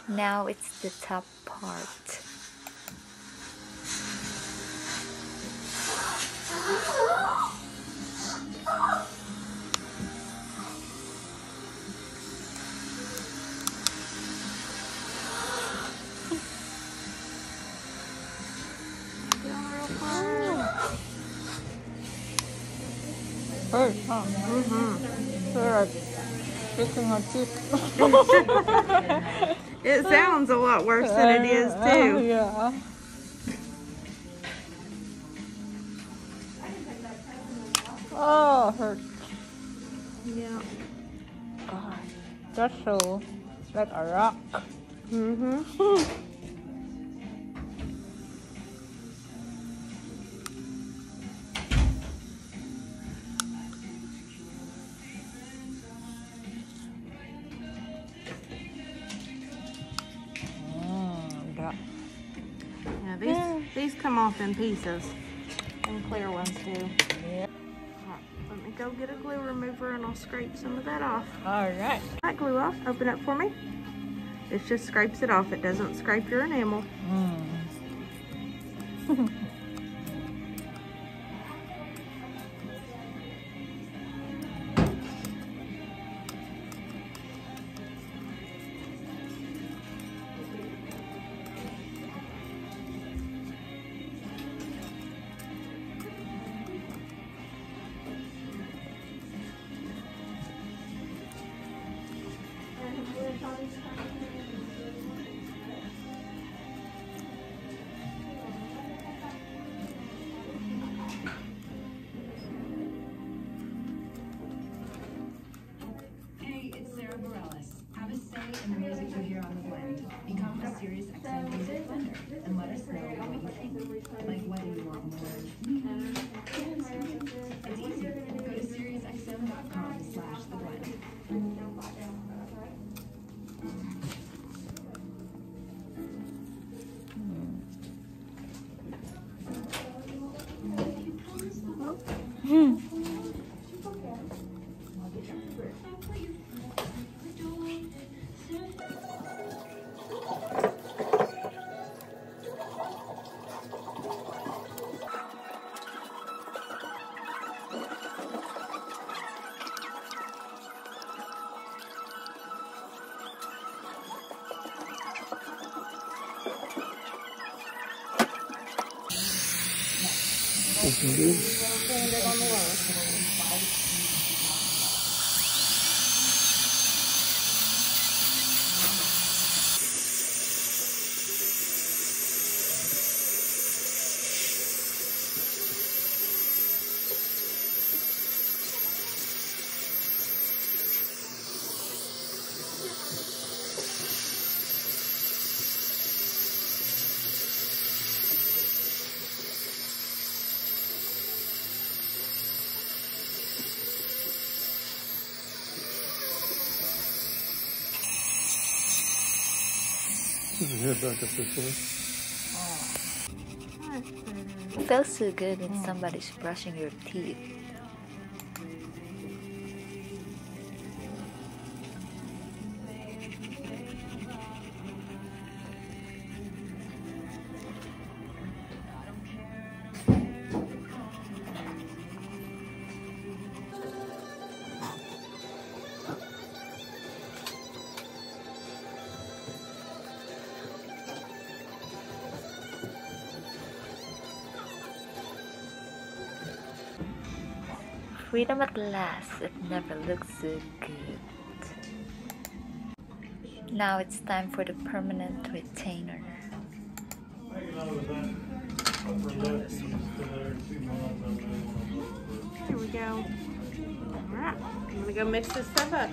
Now it's the top part. Hey, huh? They're like picking our teeth. It sounds a lot worse than it is too. Yeah. Oh, hurt. Yeah. God, that's so like a rock. Yeah. Yeah, these come off in pieces. And clear ones do. Yeah. Alright, let me go get a glue remover and I'll scrape some of that off. All right. That glue off, open up for me. It just scrapes it off. It doesn't scrape your enamel. Hey, it's Sarah Bareilles. Have a say in the music you hear on The Blend. Become a Sirius XM music blender and let us know what you think. Like whether you want more. It's easy. Go to SiriusXM.com/theblend. Stand it on the low. It feels so good when somebody's brushing your teeth. Freedom at last, it never looks so good. Now it's time for the permanent retainer. Here we go. Alright, I'm gonna go mix this stuff up.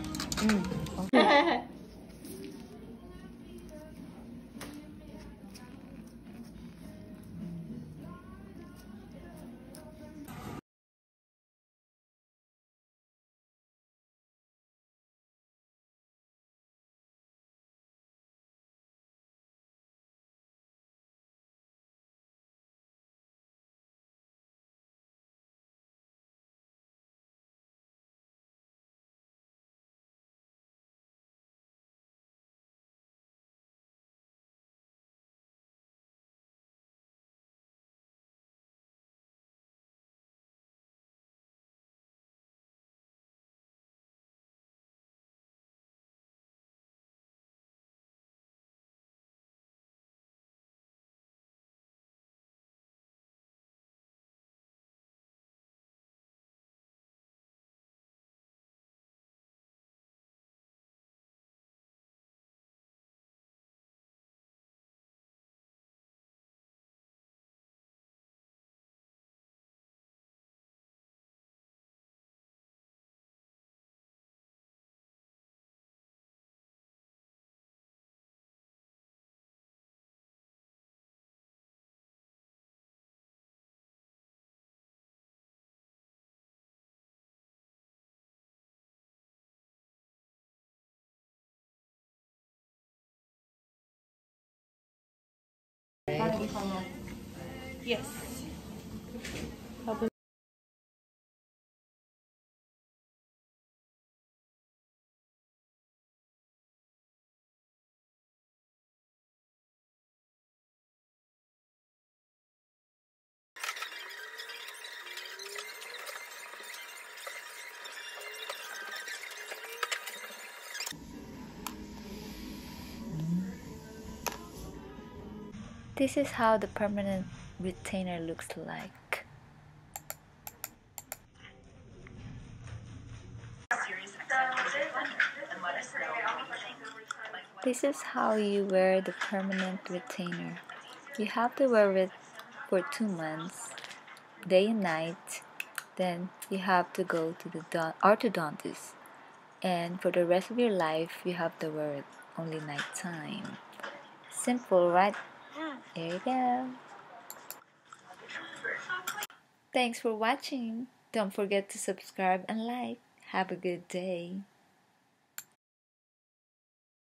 me turn off. Yes. This is how the permanent retainer looks like. This is how you wear the permanent retainer. You have to wear it for 2 months, day and night. Then you have to go to the orthodontist. And for the rest of your life, you have to wear it only nighttime. Simple, right? There you go. Thanks for watching. Don't forget to subscribe and like. Have a good day.